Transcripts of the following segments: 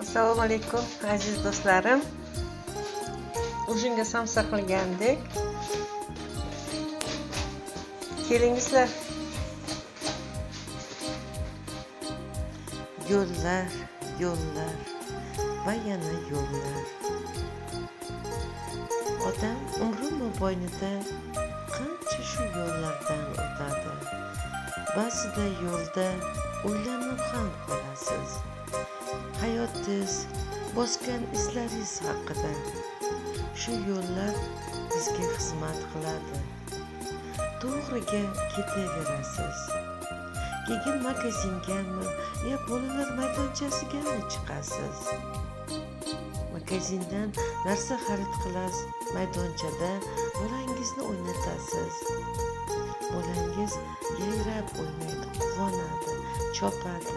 Assalomu alaykum aziz do'stlarim. O'shunga samsa qilgandik. Kelingizlar. Yo'llar, yo'llar va yana yo'llar. Odam umri mobaynida qancha shu yo'llardan o'tadi. Ba'zida yo'lda o'ylanib ham qolasiz. Hayotingiz bosgan izlaringiz haqida. Shu yo'llar bizga xizmat qiladi. To'g'riga ketaverasiz. Keyin magazingami yo bolalar maydonchasigami chiqasiz. Magazindan narsa xarid qilasiz, maydonchada bolangizni o'ynatasiz. Bolangiz yayrab o'ynaydi, quvonadi, chopadi.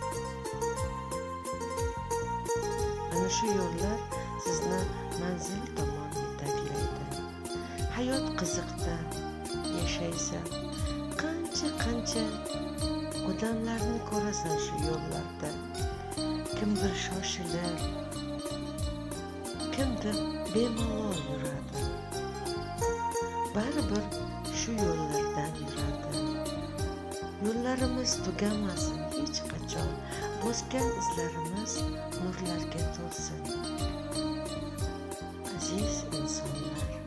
Ana shu yo'llar sizni manzil tomon yetaklaydi. Hayot qiziqda yashaysan. Qancha odamlarni ko'rasan shu yo'llarda. Kimdir shoshilar, kimdir bemalol yuradi. Baribir shu yo'llardan yuradi. Yo'llarimiz tugamasin hech qachon. Bosgan izlarimiz nurlarga to'lsin. Aziz insonlar.